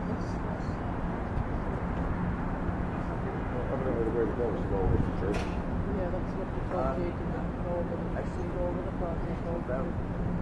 Evidently the way to go is to go over to church. Yeah, that's what the project is. Go over the project, go over the project, go over the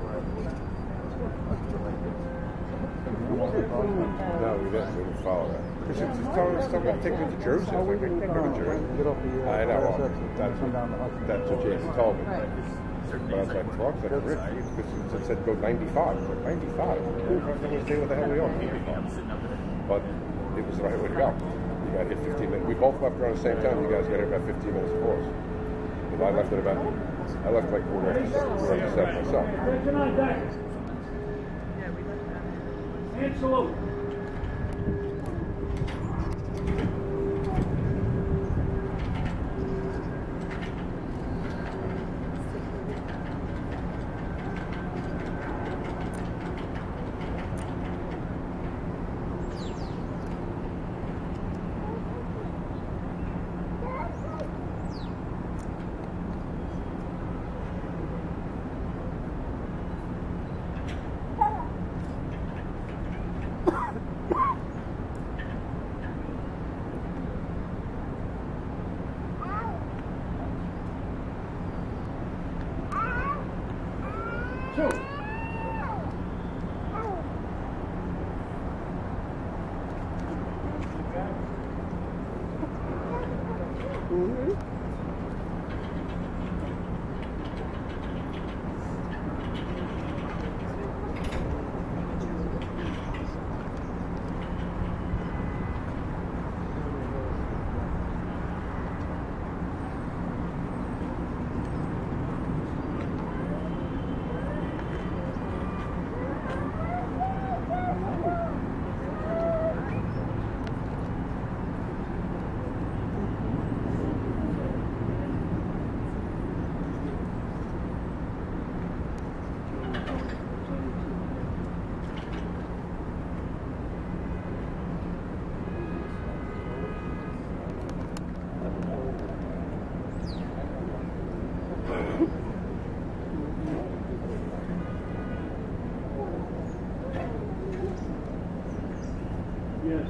No, we didn't follow that. Because it's telling us to take me to Jersey. I was like, we can't go to Jersey. I know, that's what Jason told me. But I was like, fuck, that's rich. Because it said go 95. I was like, 95? Who fucking stay what the hell we are? But it was the right way to go. You got here 15 minutes. We both left around the same time. You guys got here about 15 minutes before us. And I left like quarter after 7 myself. And salute. Yes.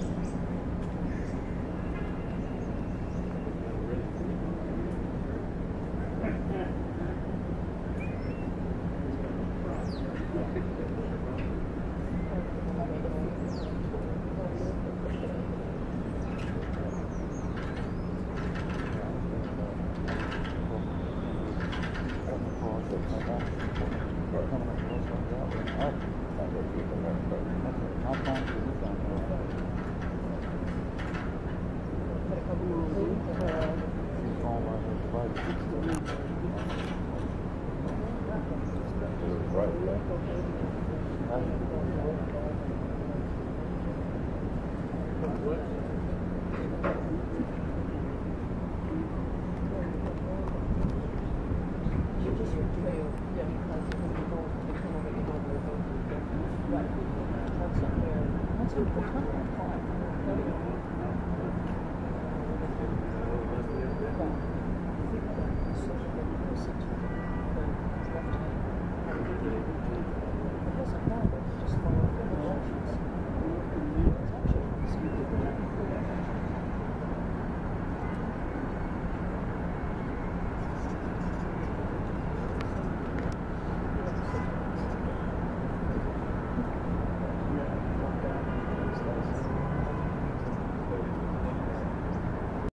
That's